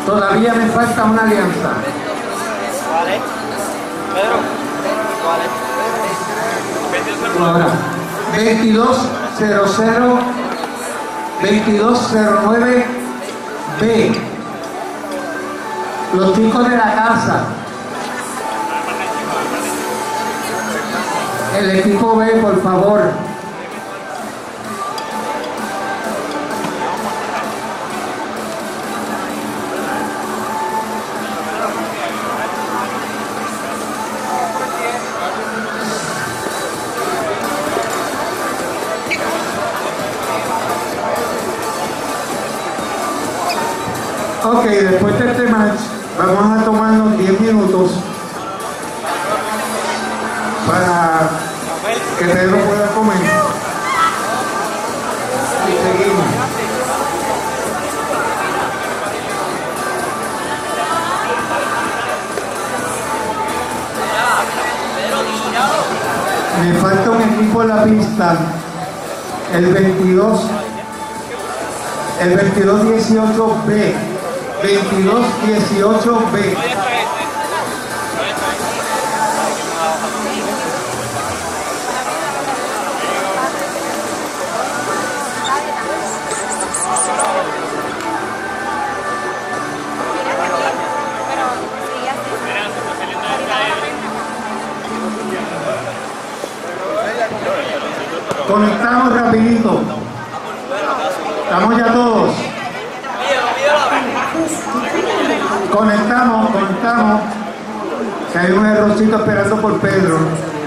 Todavía me falta una alianza. ¿Cuál es? Pedro, ¿cuál es? Ahora, 2209B. Los chicos de la casa. El equipo B, por favor. Ok, después de este match vamos a tomarnos 10 minutos para que Pedro pueda comer y seguimos. Me falta un equipo en la pista, el 2218B. 2218B. Conectamos rapidito. Estamos ya todos. Conectamos. Que hay un errorcito esperando por Pedro.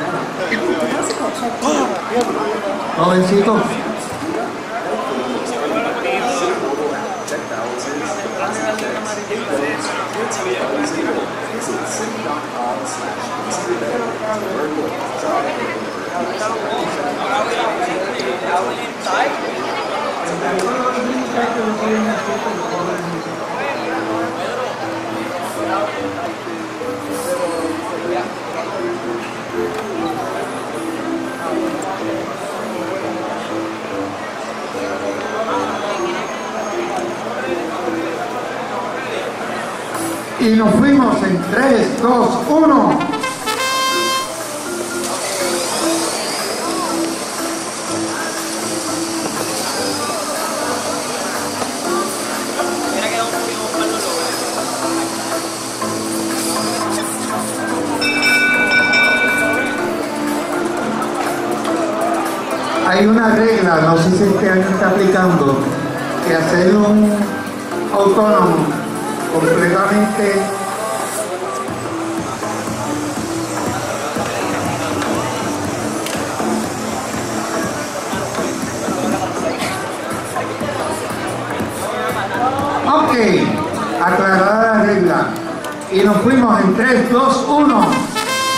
Jovencito. Y nos fuimos en 3, 2, 1. Hay una regla, no sé si este año está aplicando, que hacer un autónomo completamente ok, aclarada la regla y nos fuimos en 3, 2, 1.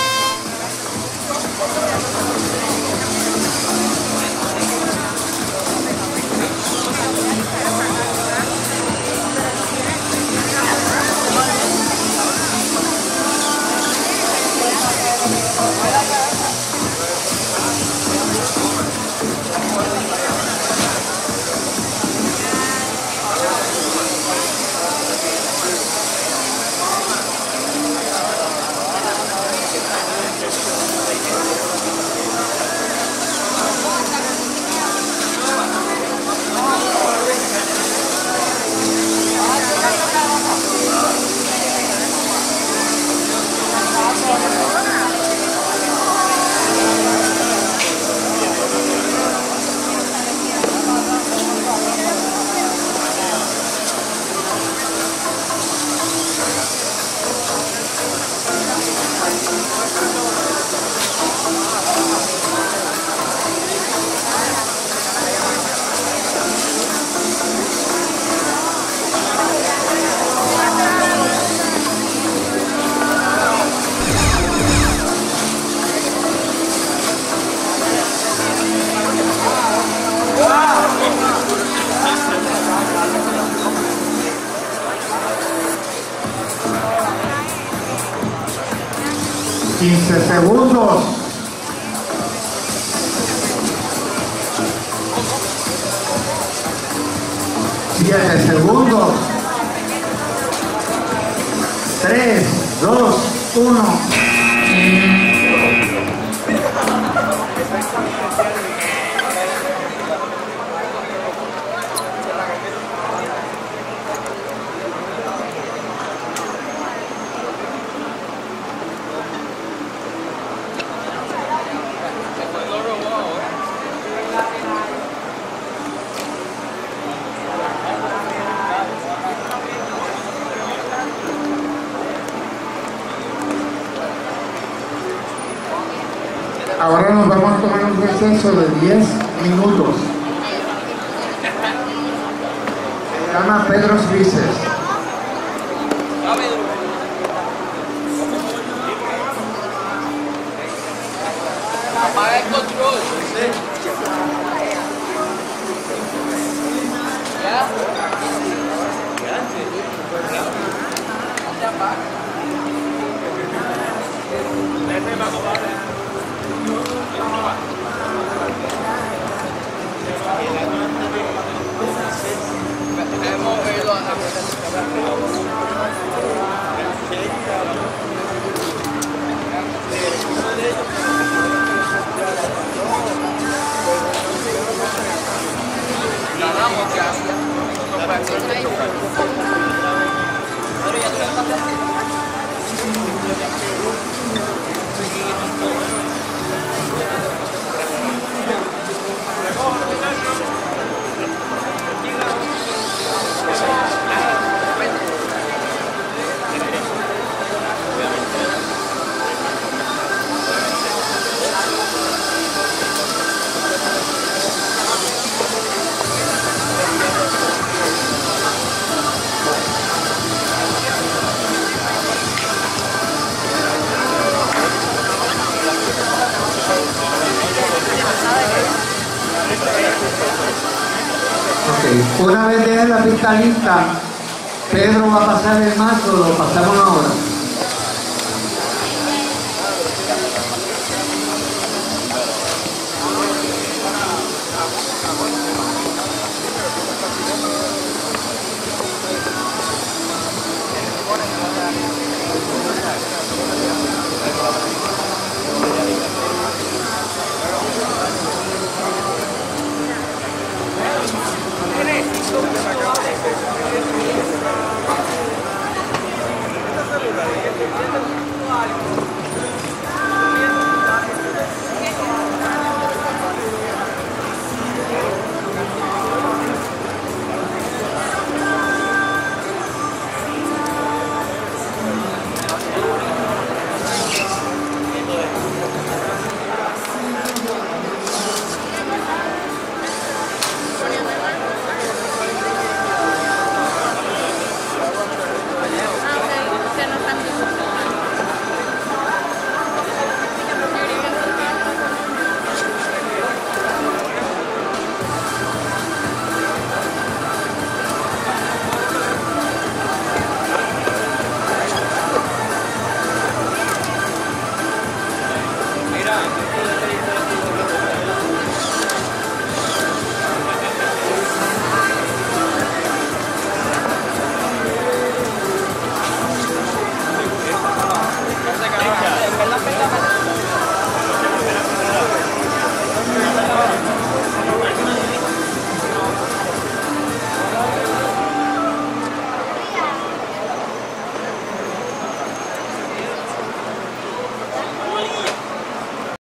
Segundos. 7 segundos. 3, 2, 1. Ahora nos vamos a tomar un receso de 10 minutos. Se llama Pedro Suices. Apaga el control. ¿Ya? Una vez deje la pista lista, Pedro va a pasar el mazo, lo pasamos ahora.